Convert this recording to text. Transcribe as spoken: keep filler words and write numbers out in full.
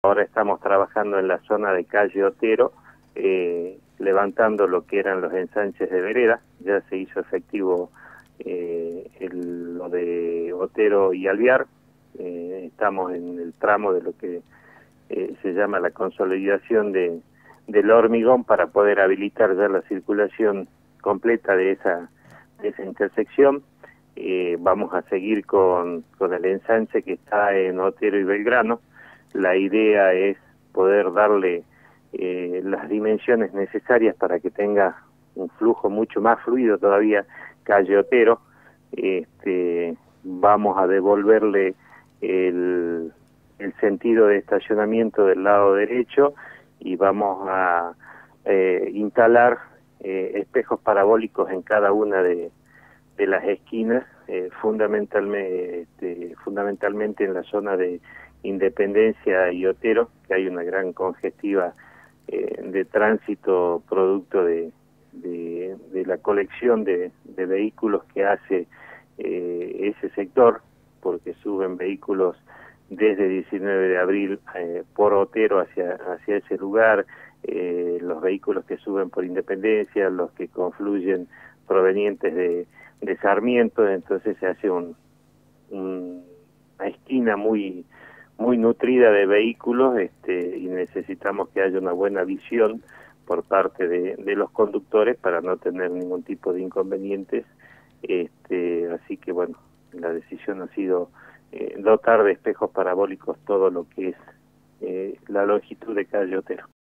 Ahora estamos trabajando en la zona de calle Otero, eh, levantando lo que eran los ensanches de vereda. Ya se hizo efectivo eh, el, lo de Otero y Alvear. Eh, estamos en el tramo de lo que eh, se llama la consolidación de, del hormigón para poder habilitar ya la circulación completa de esa, de esa intersección. Eh, vamos a seguir con, con el ensanche que está en Otero y Belgrano. La idea es poder darle eh, las dimensiones necesarias para que tenga un flujo mucho más fluido todavía calle Otero. Este, vamos a devolverle el, el sentido de estacionamiento del lado derecho y vamos a eh, instalar eh, espejos parabólicos en cada una de, de las esquinas, eh, fundamentalmente, este, fundamentalmente en la zona de Independencia y Otero, que hay una gran congestiva eh, de tránsito producto de, de, de la colección de, de vehículos que hace eh, ese sector, porque suben vehículos desde diecinueve de abril eh, por Otero hacia, hacia ese lugar, eh, los vehículos que suben por Independencia, los que confluyen provenientes de, de Sarmiento. Entonces se hace un, un, una esquina muy muy nutrida de vehículos, este, y necesitamos que haya una buena visión por parte de, de los conductores para no tener ningún tipo de inconvenientes. Este, así que bueno, la decisión ha sido eh, dotar de espejos parabólicos todo lo que es eh, la longitud de calle Otero.